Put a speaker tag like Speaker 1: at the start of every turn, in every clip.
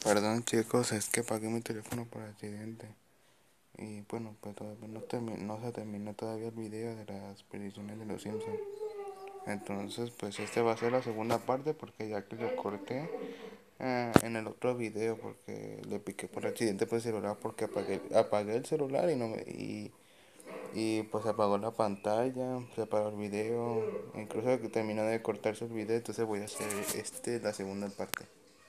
Speaker 1: Perdón chicos, es que apagué mi teléfono por accidente. Y bueno, pues todavía no se terminó todavía el video de las predicciones de los Simpsons. Entonces, pues este va a ser la segunda parte porque ya que lo corté en el otro video porque le piqué por accidente por el celular porque apagué el celular y no me, y pues se apagó la pantalla, se apagó el video, incluso que terminó de cortarse el video, entonces voy a hacer la segunda parte.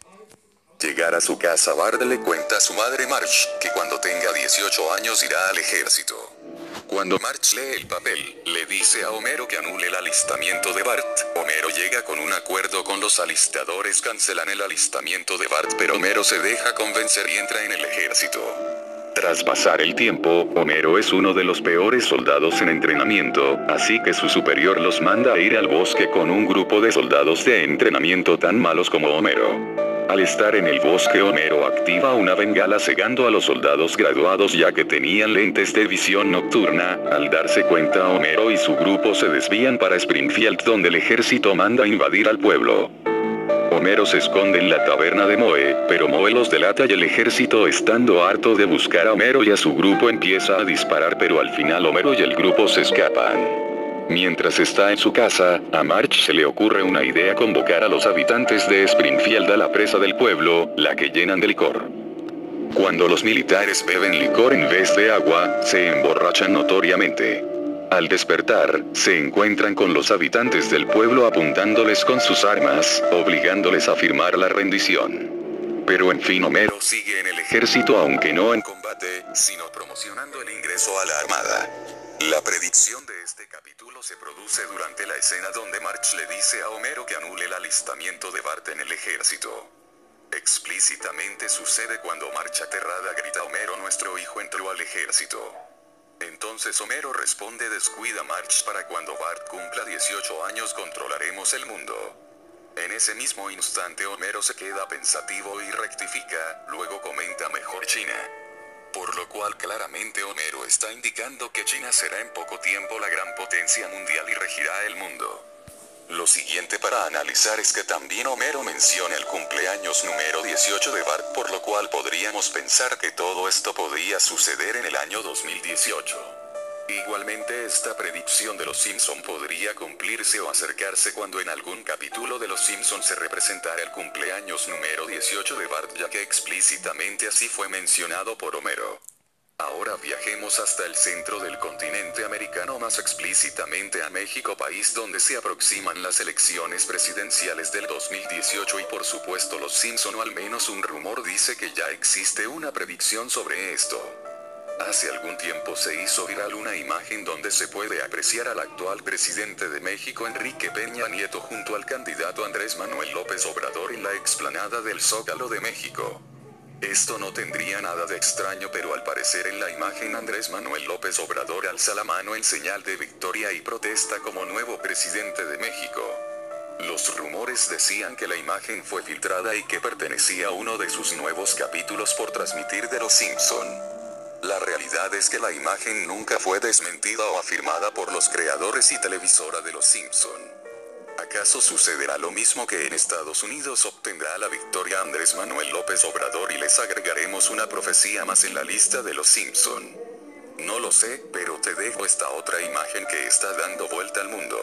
Speaker 2: Llegar a su casa, Bart le cuenta a su madre Marge que cuando tenga 18 años irá al ejército. Cuando Marge lee el papel, le dice a Homero que anule el alistamiento de Bart. Homero llega con un acuerdo con los alistadores, cancelan el alistamiento de Bart, pero Homero se deja convencer y entra en el ejército. Tras pasar el tiempo, Homero es uno de los peores soldados en entrenamiento, así que su superior los manda a ir al bosque con un grupo de soldados de entrenamiento tan malos como Homero. Al estar en el bosque, Homero activa una bengala cegando a los soldados graduados ya que tenían lentes de visión nocturna. Al darse cuenta, Homero y su grupo se desvían para Springfield, donde el ejército manda invadir al pueblo. Homero se esconde en la taberna de Moe, pero Moe los delata y el ejército, estando harto de buscar a Homero y a su grupo, empieza a disparar, pero al final Homero y el grupo se escapan. Mientras está en su casa, a Marge se le ocurre una idea: convocar a los habitantes de Springfield a la presa del pueblo, la que llenan de licor. Cuando los militares beben licor en vez de agua, se emborrachan notoriamente. Al despertar, se encuentran con los habitantes del pueblo apuntándoles con sus armas, obligándoles a firmar la rendición. Pero en fin, Homero sigue en el ejército, aunque no en combate, sino promocionando el ingreso a la armada. La predicción de este capítulo se produce durante la escena donde Marge le dice a Homero que anule el alistamiento de Bart en el ejército. Explícitamente sucede cuando Marge aterrada grita: Homero, nuestro hijo entró al ejército. Entonces Homero responde: descuida Marge, para cuando Bart cumpla 18 años controlaremos el mundo. En ese mismo instante Homero se queda pensativo y rectifica, luego comenta: mejor China. Por lo cual claramente Homero está indicando que China será en poco tiempo la gran potencia mundial y regirá el mundo. Lo siguiente para analizar es que también Homero menciona el cumpleaños número 18 de Bart, por lo cual podríamos pensar que todo esto podría suceder en el año 2018. Igualmente, esta predicción de los Simpson podría cumplirse o acercarse cuando en algún capítulo de los Simpson se representara el cumpleaños número 18 de Bart, ya que explícitamente así fue mencionado por Homero. Ahora viajemos hasta el centro del continente americano, más explícitamente a México, país donde se aproximan las elecciones presidenciales del 2018 y por supuesto los Simpson, o al menos un rumor dice que ya existe una predicción sobre esto. Hace algún tiempo se hizo viral una imagen donde se puede apreciar al actual presidente de México, Enrique Peña Nieto, junto al candidato Andrés Manuel López Obrador en la explanada del Zócalo de México. Esto no tendría nada de extraño, pero al parecer en la imagen Andrés Manuel López Obrador alza la mano en señal de victoria y protesta como nuevo presidente de México. Los rumores decían que la imagen fue filtrada y que pertenecía a uno de sus nuevos capítulos por transmitir de Los Simpson. La realidad es que la imagen nunca fue desmentida o afirmada por los creadores y televisora de Los Simpson. ¿Acaso sucederá lo mismo que en Estados Unidos? ¿Obtendrá la victoria Andrés Manuel López Obrador y les agregaremos una profecía más en la lista de Los Simpson? No lo sé, pero te dejo esta otra imagen que está dando vuelta al mundo.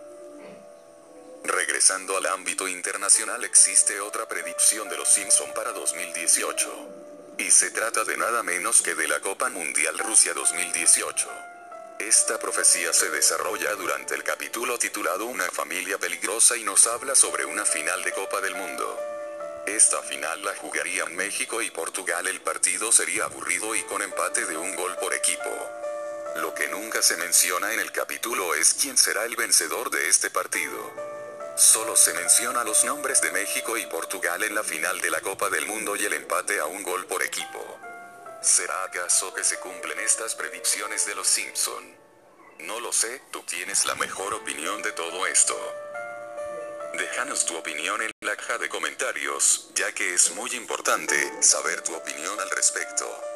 Speaker 2: Regresando al ámbito internacional, existe otra predicción de Los Simpson para 2018. Y se trata de nada menos que de la Copa Mundial Rusia 2018. Esta profecía se desarrolla durante el capítulo titulado Una familia peligrosa y nos habla sobre una final de Copa del Mundo. Esta final la jugarían México y Portugal. El partido sería aburrido y con empate de un gol por equipo. Lo que nunca se menciona en el capítulo es quién será el vencedor de este partido. Solo se menciona los nombres de México y Portugal en la final de la Copa del Mundo y el empate a un gol por equipo. ¿Será acaso que se cumplen estas predicciones de Los Simpson? No lo sé, tú tienes la mejor opinión de todo esto. Déjanos tu opinión en la caja de comentarios, ya que es muy importante saber tu opinión al respecto.